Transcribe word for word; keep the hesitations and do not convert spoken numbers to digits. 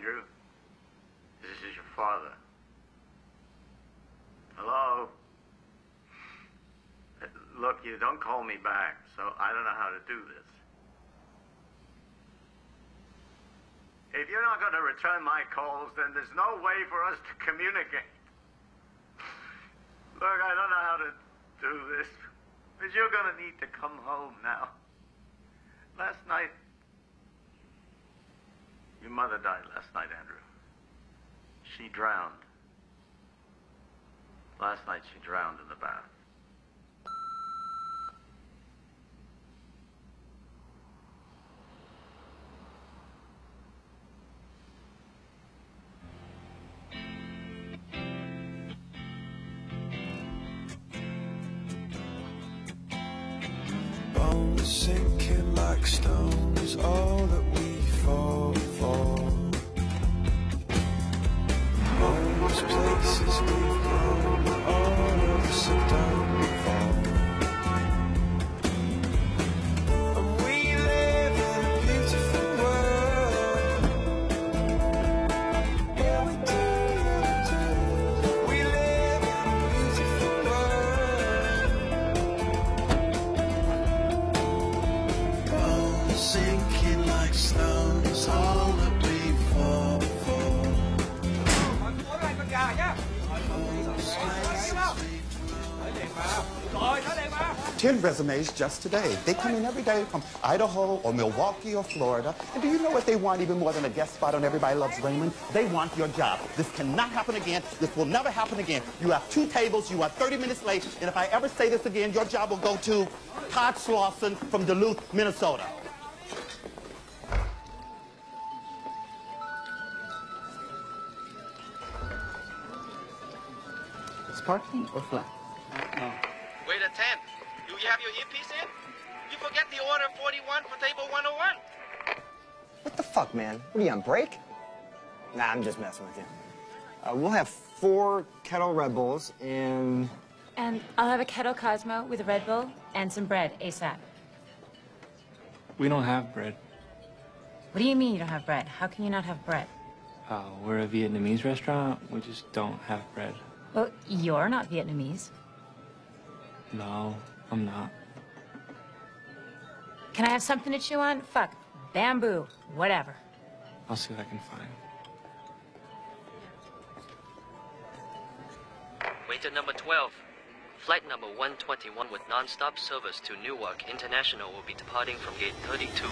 Andrew. This is your father. Hello? Look, you don't call me back, so I don't know how to do this. If you're not going to return my calls, then there's no way for us to communicate. Look, I don't know how to do this, but you're going to need to come home now. Last night, your mother died last night, Andrew. She drowned. Last night she drowned in the bath. Bones sinking like stone is all that we fall for. Most places we've grown, all of us are downfall. And we live in a beautiful world. Yeah, we do. We live in a beautiful world. Bones sinking like stone is all that we fall for. Ten resumes just today. They come in every day from Idaho or Milwaukee or Florida. And do you know what they want even more than a guest spot on Everybody Loves Raymond? They want your job. This cannot happen again. This will never happen again. You have two tables. You are thirty minutes late. And if I ever say this again, your job will go to Todd Slauson from Duluth, Minnesota. Is parking or flat? No. Wait a ten. Do you have your earpiece in? You forget the order forty-one for table one oh one. What the fuck, man? What are you on break? Nah, I'm just messing with you. Uh, we'll have four kettle Red Bulls and... And I'll have a kettle Cosmo with a Red Bull and some bread ASAP. We don't have bread. What do you mean you don't have bread? How can you not have bread? Uh, we're a Vietnamese restaurant. We just don't have bread. Well, you're not Vietnamese. No, I'm not. Can I have something to chew on? Fuck. Bamboo. Whatever. I'll see what I can find. Waiter number twelve. Flight number one twenty-one with non-stop service to Newark International will be departing from gate thirty-two.